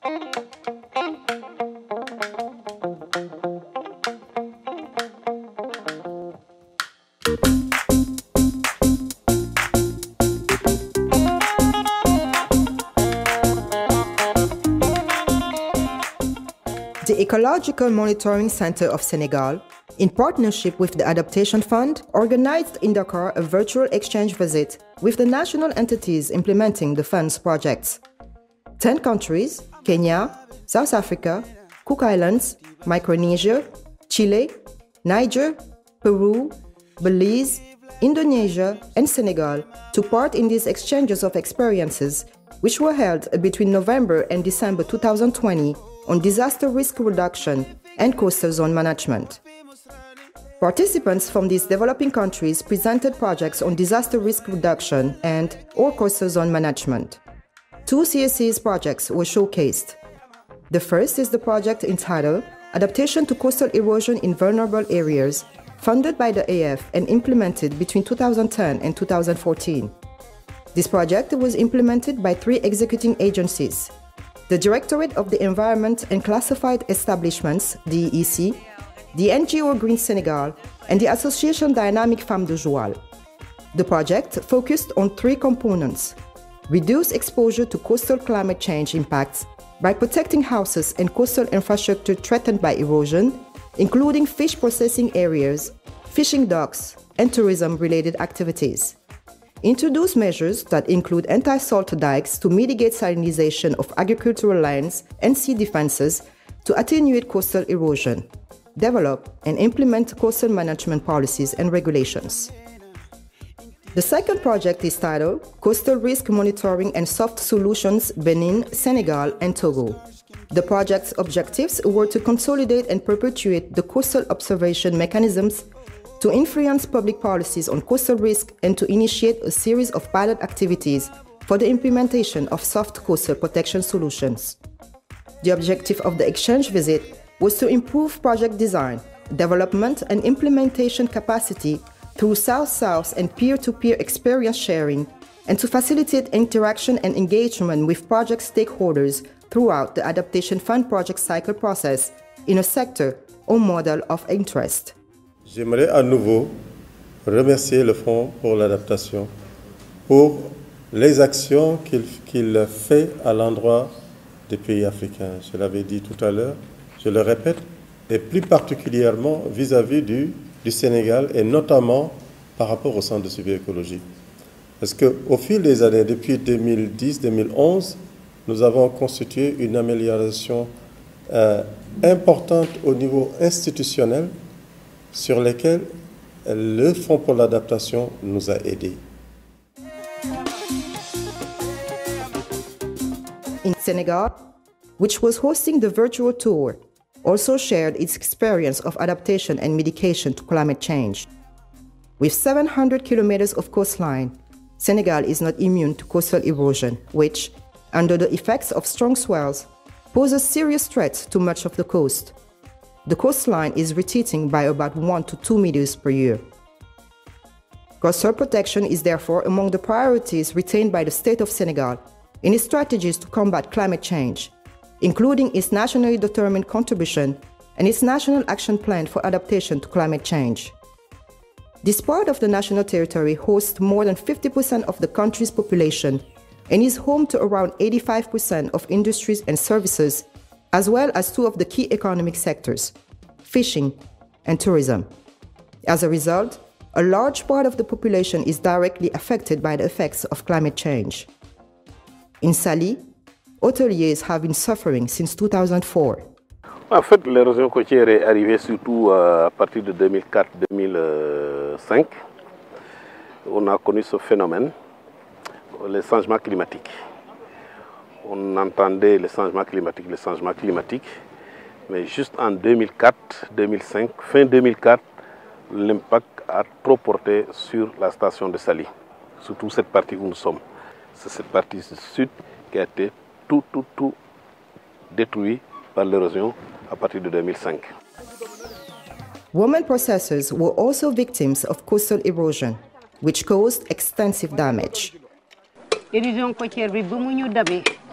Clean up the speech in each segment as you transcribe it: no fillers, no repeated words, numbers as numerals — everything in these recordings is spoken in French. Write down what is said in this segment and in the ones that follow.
The Ecological Monitoring Center of Senegal, in partnership with the Adaptation Fund, organized in Dakar a virtual exchange visit with the national entities implementing the fund's projects. 10 countries, Kenya, South Africa, Cook Islands, Micronesia, Chile, Niger, Peru, Belize, Indonesia, and Senegal took part in these exchanges of experiences, which were held between November and December 2020 on disaster risk reduction and coastal zone management. Participants from these developing countries presented projects on disaster risk reduction and/or coastal zone management. 2 CSC's projects were showcased. The first is the project entitled Adaptation to Coastal Erosion in Vulnerable Areas, funded by the AF and implemented between 2010 and 2014. This project was implemented by 3 executing agencies: the Directorate of the Environment and Classified Establishments, DEC, the NGO Green Senegal, and the Association Dynamic Femmes de Joal. The project focused on 3 components: reduce exposure to coastal climate change impacts by protecting houses and coastal infrastructure threatened by erosion, including fish processing areas, fishing docks, and tourism-related activities. Introduce measures that include anti-salt dikes to mitigate salinization of agricultural lands and sea defenses to attenuate coastal erosion. Develop and implement coastal management policies and regulations. The second project is titled Coastal Risk Monitoring and Soft Solutions Benin, Senegal, and Togo. The project's objectives were to consolidate and perpetuate the coastal observation mechanisms, to influence public policies on coastal risk, and to initiate a series of pilot activities for the implementation of soft coastal protection solutions. The objective of the exchange visit was to improve project design, development, and implementation capacity through South-South and peer-to-peer experience sharing, and to facilitate interaction and engagement with project stakeholders throughout the Adaptation Fund project cycle process in a sector or model of interest. J'aimerais à nouveau remercier le Fonds pour l'adaptation pour les actions qu'il fait à l'endroit des pays africains. Je l'avais dit tout à l'heure, je le répète, et plus particulièrement vis-à-vis du Sénégal et notamment par rapport au Centre de suivi écologique. Parce qu'au fil des années, depuis 2010-2011, nous avons constitué une amélioration importante au niveau institutionnel sur lesquels le Fonds pour l'adaptation nous a aidés. In Senegal, which was hosting the virtual tour, also shared its experience of adaptation and mitigation to climate change. With 700 kilometers of coastline, Senegal is not immune to coastal erosion, which, under the effects of strong swells, poses serious threats to much of the coast. The coastline is retreating by about 1 to 2 meters per year. Coastal protection is therefore among the priorities retained by the state of Senegal in its strategies to combat climate change, including its nationally determined contribution and its National Action Plan for Adaptation to Climate Change. This part of the national territory hosts more than 50% of the country's population and is home to around 85% of industries and services, as well as 2 of the key economic sectors, fishing and tourism. As a result, a large part of the population is directly affected by the effects of climate change. In Saly, hôteliers have been suffering since 2004. En fait, l'érosion côtière est arrivée surtout à partir de 2004-2005. On a connu ce phénomène, les changements climatiques. On entendait le changement climatique, mais juste en 2004-2005, fin 2004, l'impact a trop porté sur la station de Saly, surtout cette partie où nous sommes. C'est cette partie du sud qui a été tout détruite par l'érosion à partir de 2005. Women processors were also victims of coastal erosion, which caused extensive damage. Érosion côtière bi bu mu ñu dabee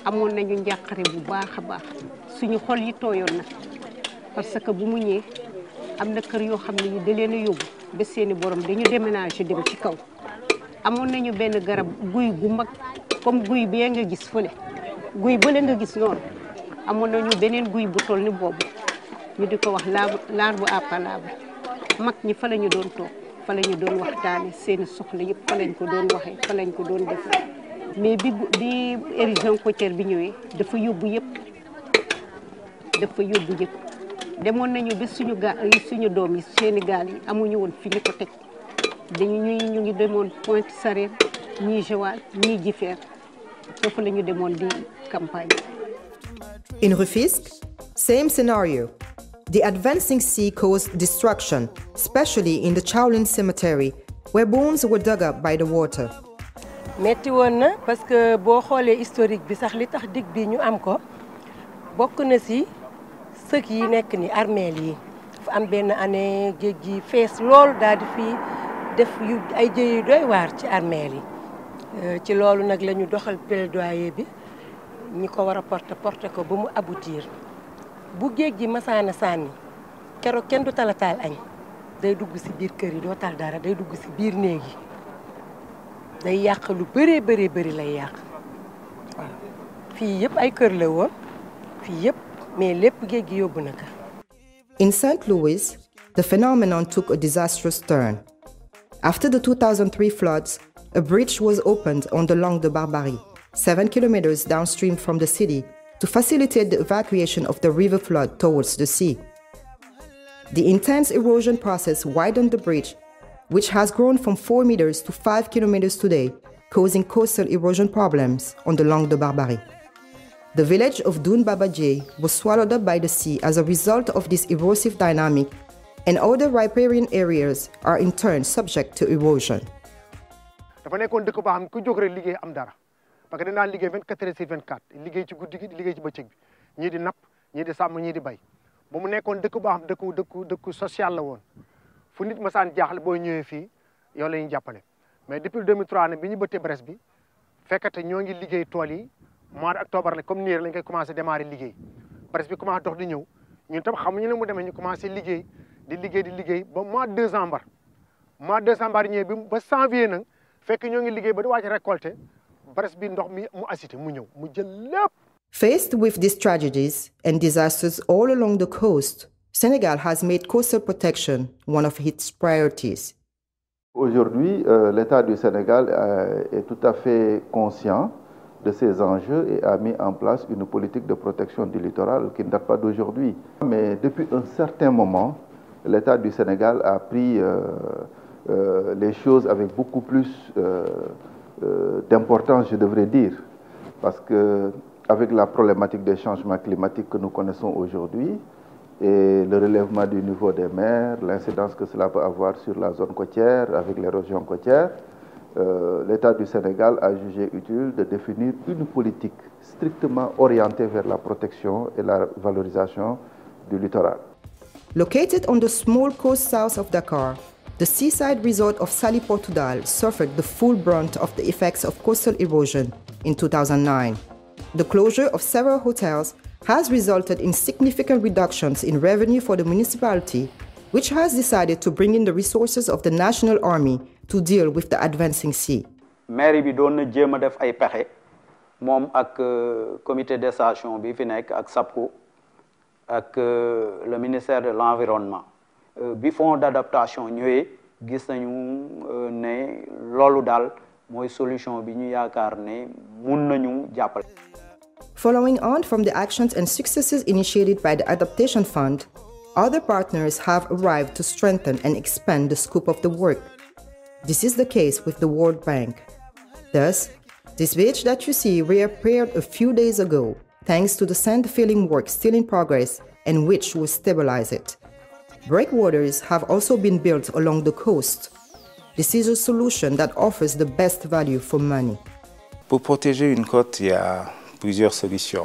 amoon nañu njàqare bu baax a baax suñu xol yi tooyoon na parce que bu mu ñëwee am na kër yoo xam ne ñu da leen a yóbbu ba seeni borom dañu déménager dem ci kaw amoon nañu benn garab guy gu mag comme guy bee nga gis fële guy bële nga gis noonu amoon nañu beneen guy bu toll ni boobu ñu di ko wax l'arbre à palabre mag ñi fa la ñu doon toog fa la ñu doon waxtaane seeni soxla yëpp fa lañ ko doon waxee fa lañ ko doon defee mais bi érosion côtière bi ñëwee dafa yóbbu yëpp demoon nañu ba suñu doom yi seeni gaal yi amuñu woon fi ñu ko teg ñu ngi demoon Pointe Sarène ñii Joal ñii Jifeer foofu la ñu demoon di campagne. In Rufisque, same scenario. The advancing sea caused destruction, especially in the Chowlin Cemetery, where bones were dug up by the water. metti woon na parce que boo xoolee historique bi sax li tax dig bi ñu am ko bokk na si sëk yi nekk ni armeel yi dafa am benn année géej gi fees lool daal di fi def yu ay jëy yu doy waar ci armeel yi ci loolu nag la ñu doxal plaidoyer bi ñi ko war a porter ko ba mu aboutir bu géej gi masaana sànni keroog kenn du talataal añ day dugg si biir kër yi doo tal dara day dugg si biir néeg yi day yàq lu bëri lay yàq waaw fii yëpp ay kër la woon fii yëpp mais lépp géej gi yóbbu na ko. In St. Louis, the phenomenon took a disastrous turn. After the 2003 floods, a bridge was opened on the Langue de Barbarie, 7 kilometers downstream from the city, to facilitate the evacuation of the river flood towards the sea. The intense erosion process widened the bridge, which has grown from 4 meters to 5 kilometers today, causing coastal erosion problems on the Langue de Barbarie. The village of Doun Babadje was swallowed up by the sea as a result of this erosive dynamic, and other riparian areas are in turn subject to erosion. dafa nekkoon dëkk boo xam ku jóg rek liggéey am dara parce que dañ daan liggéey 24 heures sur 24 liggéey ci guddi gi liggéey ci bëccëg bi ñii di napp ñii di sàmm ñii di bay ba mu nekkoon dëkk boo xam dëkku social la woon fu nit masaan jaaxle boo ñëwee fii yow la ñuy jàppale mais depuis 2003 nag bi ñu bëttee Brest bi fekkate ñoo ngi liggéey tool yi mois d'octobre la comme nii rek lañ koy commencé démarrer liggéey Brest bi commencé dox di ñëw ñun tam xamuñu ne mu demee ñu commencé liggéey di liggéey ba mois de décembre ñëwee bi ba janvier nag fekk ñoo ngi liggéey ba di wàcc récolter Brest bi ndox mi mu assité mu ñëw mu jël lépp. Faced with these tragedies and disasters all along the coast, Senegal has made coastal protection one of its priorities. Aujourd'hui, l'État du Sénégal est tout à fait conscient de ces enjeux et a mis en place une politique de protection du littoral qui ne date pas d'aujourd'hui. Mais depuis un certain moment, l'État du Sénégal a pris les choses avec beaucoup plus d'importance, je devrais dire, parce que avec la problématique des changements climatiques que nous connaissons aujourd'hui et le relèvement du niveau des mers, l'incidence que cela peut avoir sur la zone côtière, avec l'érosion côtière, l'État du Sénégal a jugé utile de définir une politique strictement orientée vers la protection et la valorisation du littoral. Located on the small coast south of Dakar, the seaside resort of Saly Portudal suffered the full brunt of the effects of coastal erosion in 2009. The closure of several hotels has resulted in significant reductions in revenue for the municipality, which has decided to bring in the resources of the National Army to deal with the advancing sea. Mairie bi doon na jéem a def ay pexe moom ak comité de gestion bi fi nekk ak SAPCO ak le ministère de l'environnement bi fonds d'adaptation ñëwee gis nañu ne loolu daal mooy solution bi ñu yaakaar ne mun nañu jàppale. Following on from the actions and successes initiated by the Adaptation Fund, other partners have arrived to strengthen and expand the scope of the work. This is the case with the World Bank. Thus, this beach that you see reappeared a few days ago, thanks to the sand filling work still in progress and which will stabilize it. Breakwaters have also been built along the coast. This is a solution that offers the best value for money. Pour protéger une côte, il y a plusieurs solutions.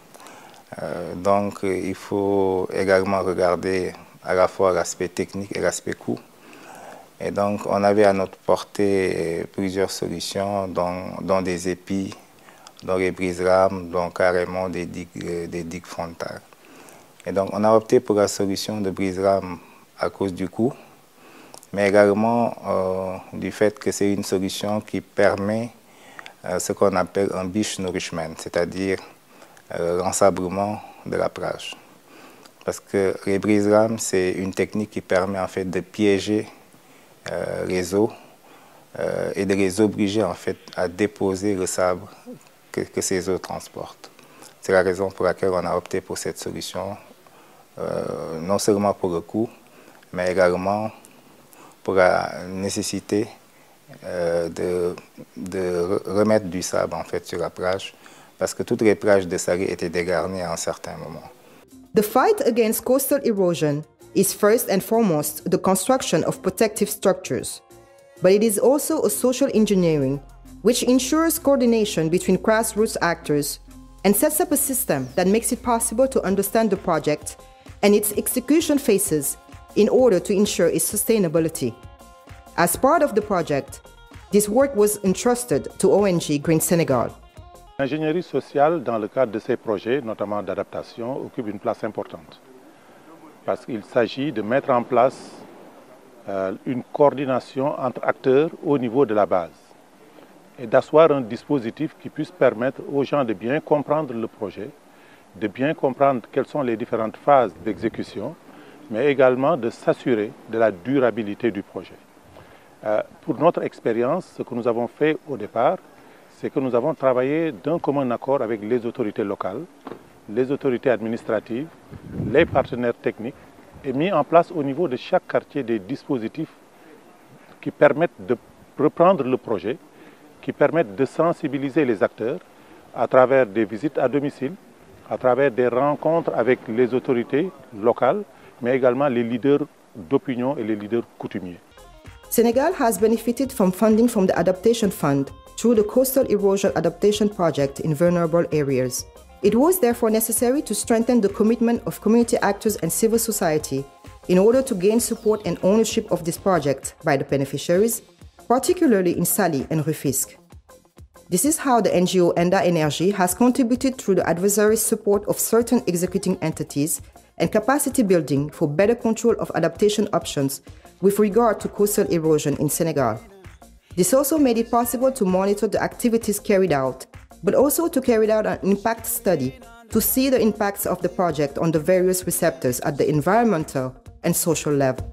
Donc, il faut également regarder à la fois l'aspect technique et l'aspect coût. Et donc, on avait à notre portée plusieurs solutions, dont des épis, dont les brise-rames, dont carrément des digues frontales. Et donc on a opté pour la solution de brise-rames à cause du coût, mais également du fait que c'est une solution qui permet ce qu'on appelle un beach nourishment, c'est-à-dire l'ensablement de la plage. Parce que les brise-rames, c'est une technique qui permet en fait de piéger les eaux et de les obliger en fait à déposer le sable que ces eaux transportent. C'est la raison pour laquelle on a opté pour cette solution, non seulement pour le coût, mais également pour la nécessité de remettre du sable en fait sur la plage, parce que toutes les plages de Saly étaient dégarnies à un certain moment. The fight against coastal erosion is first and foremost the construction of protective structures, but it is also a social engineering which ensures coordination between grassroots actors and sets up a system that makes it possible to understand the project and its execution phases in order to ensure its sustainability. As part of the project, this work was entrusted to ONG Green Senegal. L'ingénierie sociale, dans le cadre de ces projets, notamment d'adaptation, occupe une place importante. Parce qu'il s'agit de mettre en place une coordination entre acteurs au niveau de la base et d'asseoir un dispositif qui puisse permettre aux gens de bien comprendre le projet, de bien comprendre quelles sont les différentes phases d'exécution, mais également de s'assurer de la durabilité du projet. Pour notre expérience, ce que nous avons fait au départ, c'est que nous avons travaillé d'un commun accord avec les autorités locales, les autorités administratives, les partenaires techniques, et mis en place au niveau de chaque quartier des dispositifs qui permettent de reprendre le projet, qui permettent de sensibiliser les acteurs à travers des visites à domicile, à travers des rencontres avec les autorités locales, mais également les leaders d'opinion et les leaders coutumiers. Senegal has benefited from funding from the Adaptation Fund through the Coastal Erosion Adaptation Project in vulnerable areas. It was therefore necessary to strengthen the commitment of community actors and civil society in order to gain support and ownership of this project by the beneficiaries, particularly in Saly and Rufisque. This is how the NGO Enda Energy has contributed through the advisory support of certain executing entities and capacity building for better control of adaptation options with regard to coastal erosion in Senegal. This also made it possible to monitor the activities carried out, but also to carry out an impact study to see the impacts of the project on the various receptors at the environmental and social level.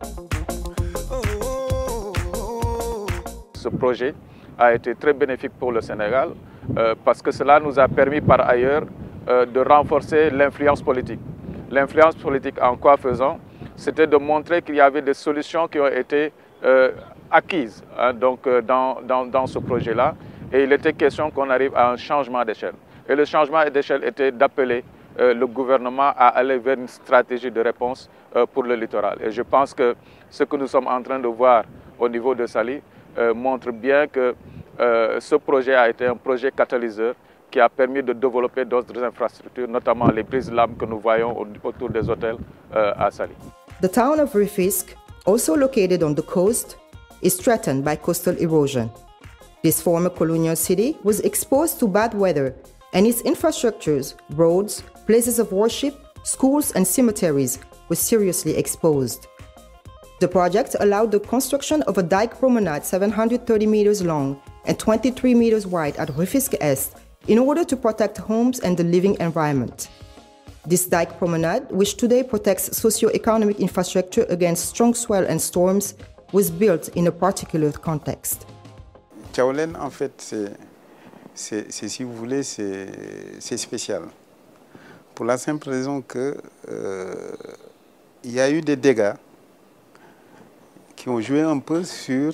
Ce projet a été très bénéfique pour le Sénégal parce que cela nous a permis par ailleurs de renforcer l'influence politique. L'influence politique en quoi faisant? C'était de montrer qu'il y avait des solutions qui ont été acquises dans ce projet-là. Et il était question qu'on arrive à un changement d'échelle. Et le changement d'échelle était d'appeler le gouvernement à aller vers une stratégie de réponse pour le littoral. Et je pense que ce que nous sommes en train de voir au niveau de Saly montre bien que ce projet a été un projet catalyseur qui a permis de développer d'autres infrastructures, notamment les brise-lames que nous voyons autour des hôtels à Saly. The town of Rufisque, also located on the coast, is threatened by coastal erosion. This former colonial city was exposed to bad weather, and its infrastructures, roads, places of worship, schools, and cemeteries were seriously exposed. The project allowed the construction of a dike promenade 730 meters long and 23 meters wide at Rufisque Est in order to protect homes and the living environment. This dike promenade, which today protects socio-economic infrastructure against strong swell and storms, was built in a particular context. Thiawlène, en fait, si vous voulez, c'est spécial. Pour la simple raison que il y a eu des dégâts qui ont joué un peu sur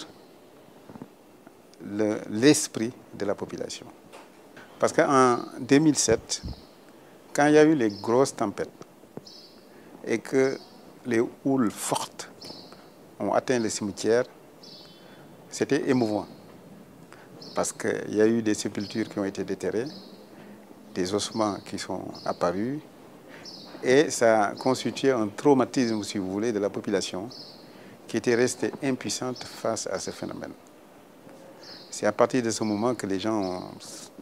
l'esprit de la population. Parce qu'en 2007, quand il y a eu les grosses tempêtes et que les houles fortes ont atteint les cimetières, c'était émouvant. Parce qu'il y a eu des sépultures qui ont été déterrées, des ossements qui sont apparus, et ça a constitué un traumatisme, si vous voulez, de la population qui était restée impuissante face à ce phénomène. C'est à partir de ce moment que les gens ont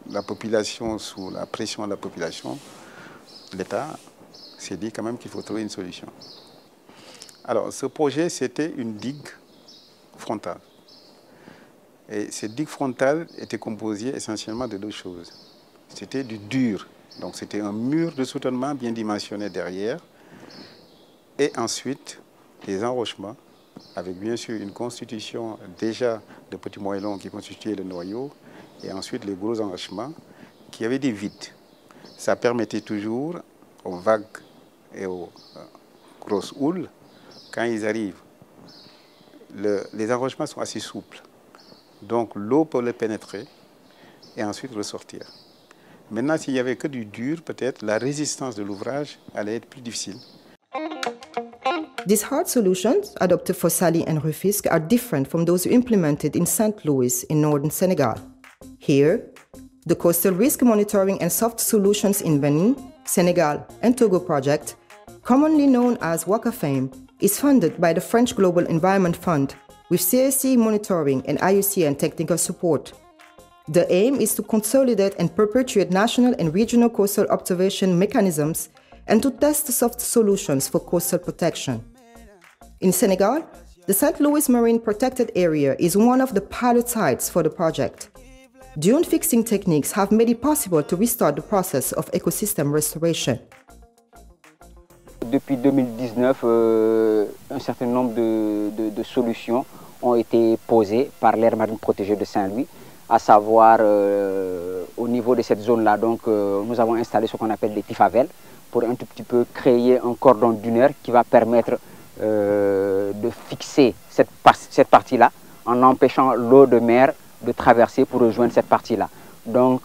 la population, sous la pression de la population, l'État s'est dit quand même qu'il faut trouver une solution. Alors, ce projet, c'était une digue frontale. Et cette digue frontale était composée essentiellement de deux choses. C'était du dur, donc c'était un mur de soutènement bien dimensionné derrière, et ensuite des enrochements, avec bien sûr une constitution déjà de petits moellons qui constituaient le noyau, et ensuite les gros enrochements qui avaient des vides. Ça permettait toujours aux vagues et aux grosses houles, quand ils arrivent, les enrochements sont assez souples. Donc l'eau peut les pénétrer et ensuite ressortir. Maintenant, s'il n'y avait que du dur, peut-être la résistance de l'ouvrage allait être plus difficile. These hard solutions adopted for Saly and Rufisque are different from those implemented in St. Louis in northern Senegal. Here, the Coastal Risk Monitoring and Soft Solutions in Benin, Senegal and Togo project, commonly known as WACAFAME, is funded by the French Global Environment Fund with CSC monitoring and IUCN technical support. The aim is to consolidate and perpetuate national and regional coastal observation mechanisms and to test soft solutions for coastal protection. In Senegal, the St. Louis Marine Protected Area is one of the pilot sites for the project. Dune fixing techniques have made it possible to restart the process of ecosystem restoration. Depuis 2019, un certain nombre de solutions ont été posées par l'aire marine protégée de Saint-Louis, à savoir au niveau de cette zone-là. Donc, nous avons installé ce qu'on appelle des tifavelles pour un tout petit peu créer un cordon dunaire qui va permettre de fixer cette partie-là en empêchant l'eau de mer de traverser pour rejoindre cette partie-là. Donc,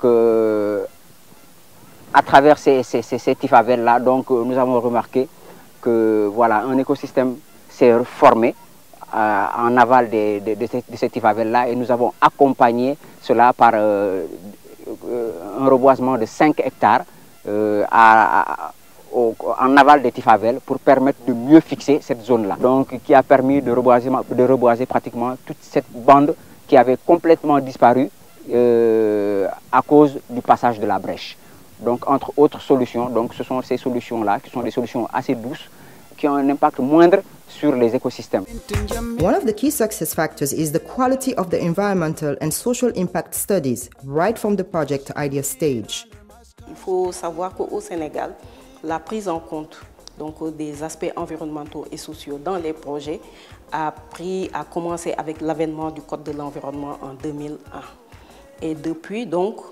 à travers ces tifavelles-là, nous avons remarqué que voilà, un écosystème s'est formé en aval de ces tifavelles-là et nous avons accompagné cela par un reboisement de 5 hectares en aval des tifavelles pour permettre de mieux fixer cette zone-là. Donc, qui a permis de reboiser pratiquement toute cette bande qui avait complètement disparu à cause du passage de la brèche. Donc, entre autres solutions, donc ce sont ces solutions-là qui sont des solutions assez douces, qui ont un impact moindre sur les écosystèmes. One of the key success factors is the quality of the environmental and social impact studies right from the project idea stage. Il faut savoir qu'au Sénégal, la prise en compte des aspects environnementaux et sociaux dans les projets a commencé avec l'avènement du Code de l'environnement en 2001. Et depuis,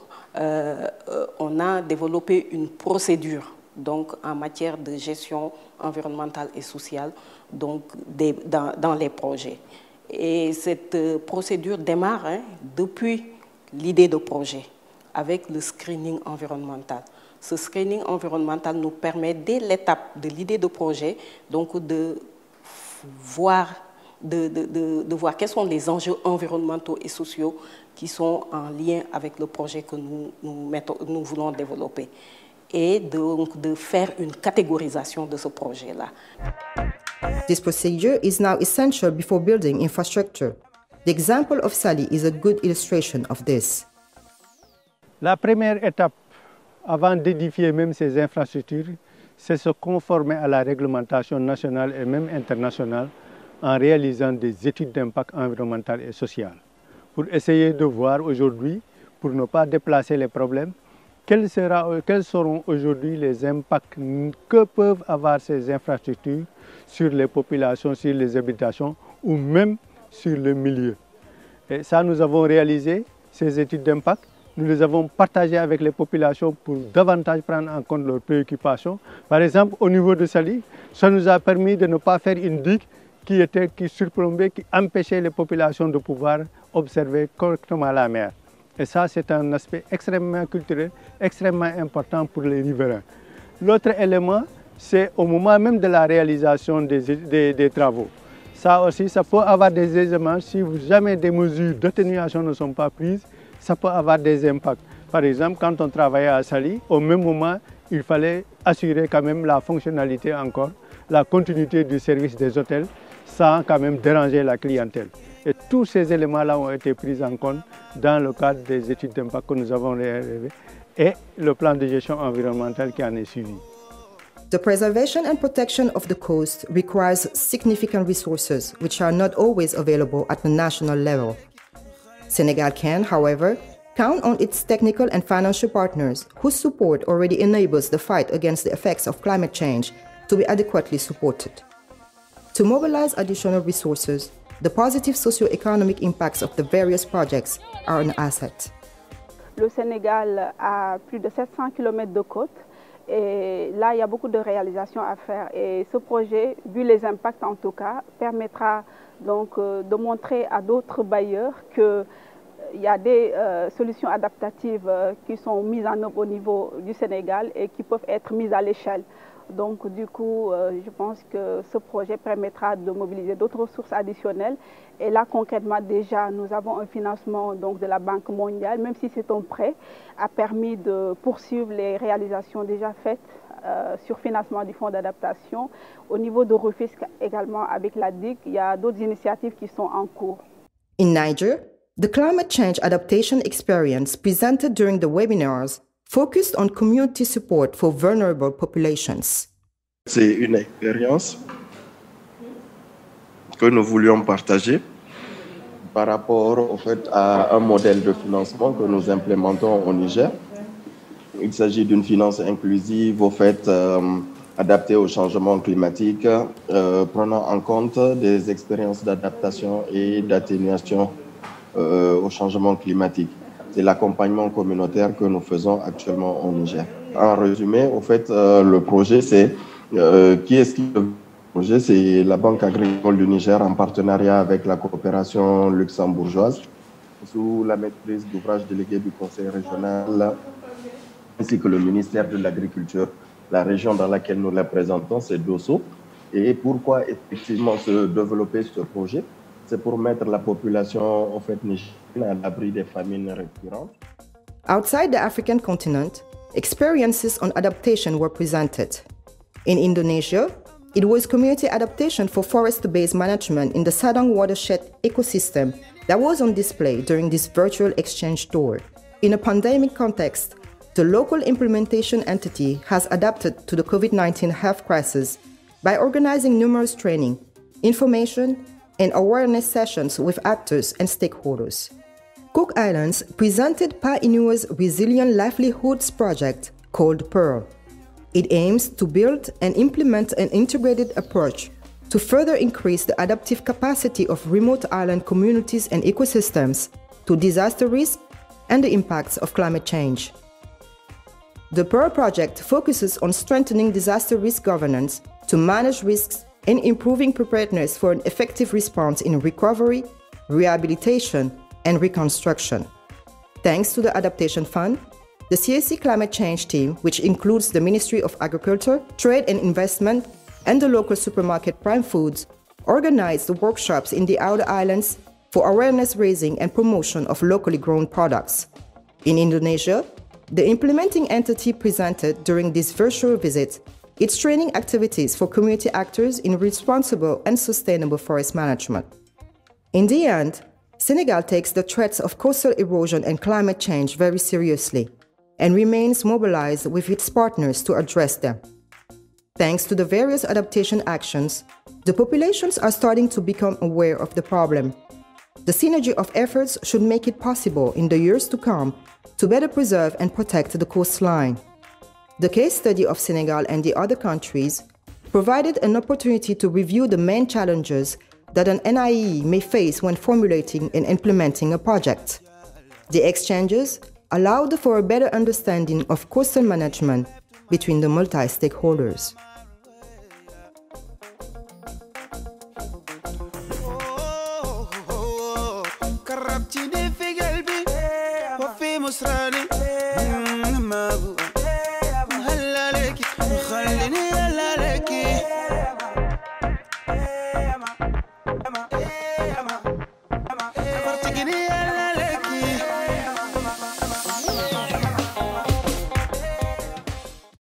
on a développé une procédure en matière de gestion environnementale et sociale dans les projets. Et cette procédure démarre depuis l'idée de projet avec le screening environnemental. Ce screening environnemental nous permet, dès l'étape de l'idée de projet, de voir quels sont les enjeux environnementaux et sociaux qui sont en lien avec le projet que nous voulons développer et de faire une catégorisation de ce projet-là. This procedure is now essential before building infrastructure. The example of Saly is a good illustration of this. La première étape avant d'édifier même ces infrastructures, c'est se conformer à la réglementation nationale et même internationale en réalisant des études d'impact environnemental et social. Pour essayer de voir aujourd'hui, pour ne pas déplacer les problèmes, quels seront aujourd'hui les impacts que peuvent avoir ces infrastructures sur les populations, sur les habitations ou même sur le milieu. Et ça, nous avons réalisé ces études d'impact. Nous les avons partagées avec les populations pour davantage prendre en compte leurs préoccupations. Par exemple, au niveau de Saly, ça nous a permis de ne pas faire une digue qui surplombait, qui empêchait les populations de pouvoir observer correctement la mer. Et ça, c'est un aspect extrêmement culturel, extrêmement important pour les riverains. L'autre élément, c'est au moment même de la réalisation des travaux. Ça aussi, ça peut avoir des aisements si jamais des mesures d'atténuation ne sont pas prises. Ça peut avoir des impacts. Par exemple, quand on travaillait à Saly, au même moment, il fallait assurer quand même la fonctionnalité encore, la continuité du service des hôtels, sans quand même déranger la clientèle. Et tous ces éléments-là ont été pris en compte dans le cadre des études d'impact que nous avons réalisées et le plan de gestion environnementale qui en est suivi. The preservation and protection of the coast requires significant resources which are not always available at the national level. Senegal can, however, count on its technical and financial partners whose support already enables the fight against the effects of climate change to be adequately supported. To mobilize additional resources, the positive socio-economic impacts of the various projects are an asset. Le Sénégal a plus de 700 km de côte et là, il y a beaucoup de réalisations à faire. Et ce projet, vu les impacts en tout cas, permettra donc de montrer à d'autres bailleurs qu'il y a des solutions adaptatives qui sont mises en œuvre au niveau du Sénégal et qui peuvent être mises à l'échelle. Donc du coup, je pense que ce projet permettra de mobiliser d'autres ressources additionnelles. Et là, concrètement, déjà, nous avons un financement donc, de la Banque mondiale, même si c'est un prêt, a permis de poursuivre les réalisations déjà faites sur financement du fonds d'adaptation. Au niveau de Rufisque également, avec la DIC, il y a d'autres initiatives qui sont en cours. In Niger, the climate change adaptation experience presented during the webinars focused on community support for vulnerable populations. C'est une expérience que nous voulions partager par rapport au fait à un modèle de financement que nous implémentons au Niger. Il s'agit d'une finance inclusive au fait adaptée au changement climatique, prenant en compte des expériences d'adaptation et d'atténuation au changement climatique. C'est l'accompagnement communautaire que nous faisons actuellement au Niger. En résumé, au fait, le projet, c'est qui est-ce qui le projet? C'est la Banque agricole du Niger en partenariat avec la coopération luxembourgeoise sous la maîtrise d'ouvrage délégué du Conseil régional ainsi que le ministère de l'Agriculture. La région dans laquelle nous la présentons, c'est Dosso. Et pourquoi effectivement se développer ce projet? C'est pour mettre la population en fait nigérienne à l'abri des famines récurrentes. Outside the African continent, experiences on adaptation were presented. In Indonesia, it was community adaptation for forest-based management in the Sadang watershed ecosystem that was on display during this virtual exchange tour. In a pandemic context, the local implementation entity has adapted to the COVID-19 health crisis by organizing numerous training, information, and awareness sessions with actors and stakeholders. Cook Islands presented Painua's Resilient Livelihoods project called Pearl. It aims to build and implement an integrated approach to further increase the adaptive capacity of remote island communities and ecosystems to disaster risk and the impacts of climate change. The Pearl project focuses on strengthening disaster risk governance to manage risks and improving preparedness for an effective response in recovery, rehabilitation, and reconstruction. Thanks to the Adaptation Fund, the CAC Climate Change Team, which includes the Ministry of Agriculture, Trade and Investment, and the local supermarket Prime Foods, organized the workshops in the outer islands for awareness raising and promotion of locally grown products. In Indonesia, the implementing entity presented during this virtual visit its training activities for community actors in responsible and sustainable forest management. In the end, Senegal takes the threats of coastal erosion and climate change very seriously and remains mobilized with its partners to address them. Thanks to the various adaptation actions, the populations are starting to become aware of the problem. The synergy of efforts should make it possible in the years to come to better preserve and protect the coastline. The case study of Senegal and the other countries provided an opportunity to review the main challenges that an NIE may face when formulating and implementing a project. The exchanges allowed for a better understanding of coastal management between the multi-stakeholders. Karab ci di figal bi wa fi musrani